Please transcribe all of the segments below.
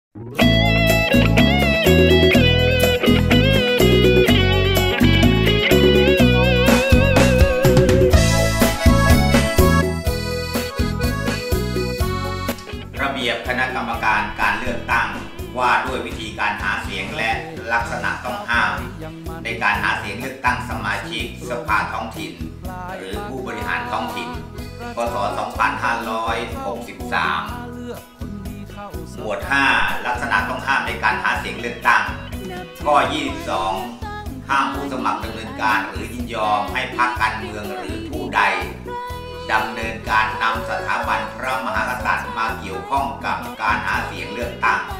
ระเบียบคณะกรรมการการเลือกตั้งว่าด้วยวิธีการหาเสียงและลักษณะต้องห้ามในการหาเสียงเลือกตั้งสมาชิกสภาท้องถิ่นหรือผู้บริหารท้องถิ่นพ.ศ. 2563 หมวด 5 ลักษณะต้องห้ามในการหาเสียงเลือกตั้งข้อ 22 ห้ามผู้สมัครดำเนินการหรือยินยอมให้พรรคการเมืองหรือผู้ใดดำเนินการนำสถาบันพระมหากษัตริย์มาเกี่ยวข้องกับการหาเสียงเลือกตั้ง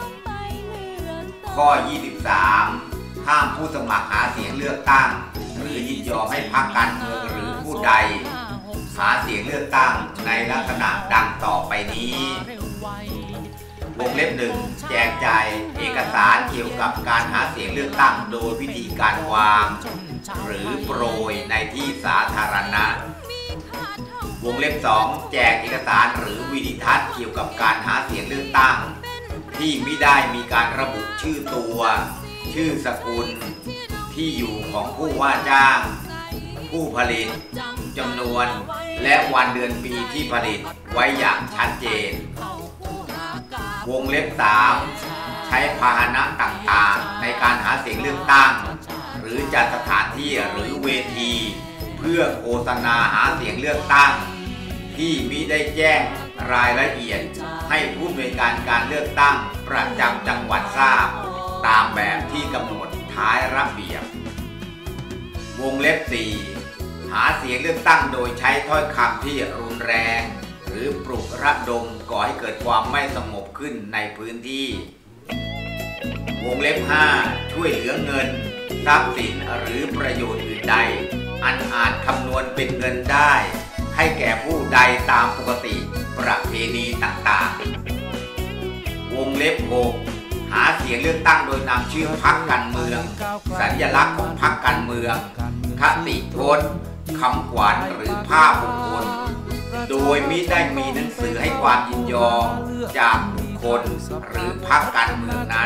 ข้อ 23 ห้ามผู้สมัครหาเสียงเลือกตั้งหรือยินยอมให้พรรคการเมืองหรือผู้ใดหาเสียงเลือกตั้งในลักษณะดังต่อไปนี้วงเล็บ 1 แจกจ่ายเอกสารเกี่ยวกับการหาเสียงเลือกตั้งโดยวิธีการวางหรือโปรยในที่สาธารณะวงเล็บ 2 แจกเอกสารหรือวิดีทัศน์เกี่ยวกับการหาเสียงเลือกตั้งที่มิได้มีการระบุชื่อตัวชื่อสกุลที่อยู่ของผู้ว่าจ้างผู้ผลิตจำนวนและวันเดือนปีที่ผลิตไว้อย่างชัดเจนวงเล็บ 3 ใช้พาหนะต่างๆในการหาเสียงเลือกตั้งหรือจัดสถานที่หรือเวทีเพื่อโฆษณาหาเสียงเลือกตั้งที่มิได้แจ้งรายละเอียดให้ผู้อำนวยการการเลือกตั้งประจำจังหวัดทราบตามแบบที่กำหนดท้ายระเบียบวงเล็บ 4 หาเสียงเลือกตั้งโดยใช้ถ้อยคำที่รุนแรงหรือปลุกระดมก่อให้เกิดความไม่สงบขึ้นในพื้นที่วงเล็บ 5 ช่วยเหลือเงินทรัพย์สินหรือประโยชน์อื่นใดอันอาจคำนวณเป็นเงินได้ให้แก่ผู้ใดตามปกติประเพณีต่างๆวงเล็บ 6 หาเสียงเลือกตั้งโดยนำชื่อพรรคการเมืองสัญลักษณ์ของพรรคการเมืองคติพจน์คำขวัญหรือภาพบุคคลโดยมิได้มีหนังสือให้ความยินยอมจากบุคคลหรือพรรคการเมืองนั้น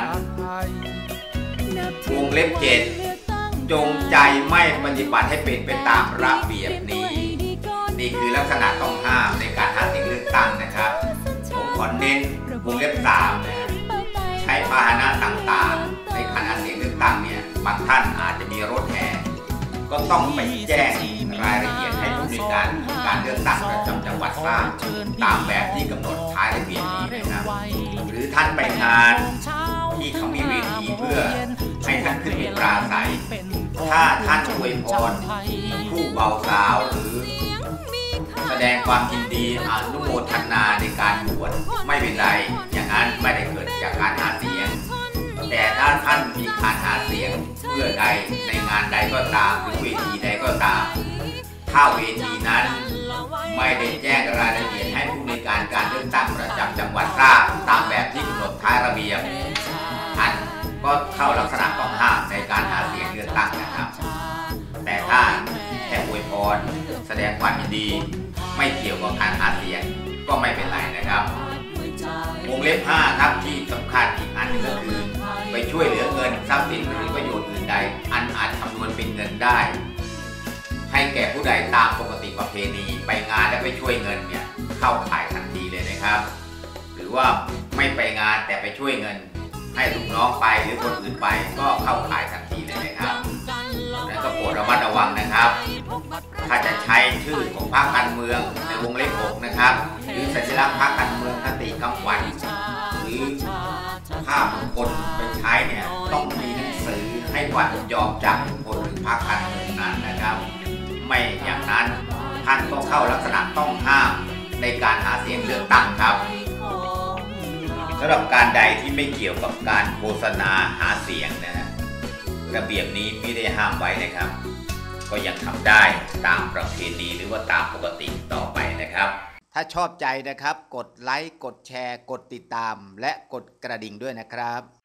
วงเล็บ 7 จงใจไม่ปฏิบัติให้เป็นไปตามระเบียบนี้นี่คือลักษณะต้องห้ามในการหาเสียงเลือกตั้งนะครับผมขอเน้นวงเล็บ 3 นะใช้พาหนะต่างๆในการหาเสียงเลือกตั้งเนี่ยบางท่านอาจจะมีรถแห่ก็ต้องไปแจ้งรายละเอียดให้ผู้อำนวยการการเลือกตั้งประจำจังหวัดทราบตามแบบที่กำหนดท้ายระเบียบนี้นะครับหรือท่านไปงานที่เขามีเวทีเพื่อให้ท่านขึ้นไปปราศัยถ้าท่านอวยพรผู้เบาสาวหรือแสดงความยินดีอนุโมทนาในการบวชไม่เป็นไรอย่างนั้นไม่ได้เกิดจากการหาเสียงแต่ถ้าท่านมีการหาเสียงเพื่อใดในงานใดก็ตามหรือเวทีใดก็ตามถ้าเวทีนั้นไม่ได้แจ้งรายละเอียดให้ผู้ในการการเลือกตั้งประจำจังหวัดทราบตามแบบที่กำหนดท้ายระเบียบท่านก็เข้าลักษณะต้องห้ามในการหาเสียงเลือกตั้งนะครับแต่ถ้าแค่อวยพรแสดงความยินดีไม่เกี่ยวกับการหาเสียงก็ไม่เป็นไรนะครับวงเล็บ 5 ครับที่สำคัญอีกอันนึงก็คือไปช่วยเหลือเงินทรัพย์สินหรือประโยชน์อื่นใดอันอาจคำนวณเป็นเงินได้ให้แก่ผู้ใดตามปกติประเพณีไปงานและไปช่วยเงินเนี่ยเข้าข่ายทันทีเลยนะครับหรือว่าไม่ไปงานแต่ไปช่วยเงินให้ลูกน้องไปหรือคนอื่นไปก็เข้าข่ายทันทีเลยนะครับแล้วก็โปรดระมัดระวังนะครับถ้าจะใช้ชื่อของพรรคการเมืองในวงเล็บ 6 นะครับหรือสัญลักษณ์พรรคการเมืองคติคำขวัญหรือภาพบุคคลไปใช้เนี่ยต้องมีหนังสือให้ความยินยอมจากบุคคลหรือพรรคการเมืองนั้นนะครับไม่อย่างนั้นท่านก็เข้าลักษณะต้องห้ามในการหาเสียงเลือกตั้งครับสำหรับการใดที่ไม่เกี่ยวกับการโฆษณาหาเสียงนะฮะระเบียบนี้ไม่ได้ห้ามไว้นะครับก็ยังทำได้ตามประเพณีหรือว่าตามปกติต่อไปนะครับถ้าชอบใจนะครับกดไลค์กดแชร์กดติดตามและกดกระดิ่งด้วยนะครับ